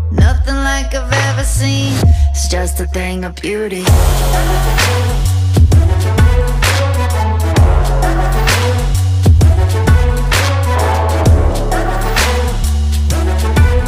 Nothing like I've ever seen. It's just a thing of beauty.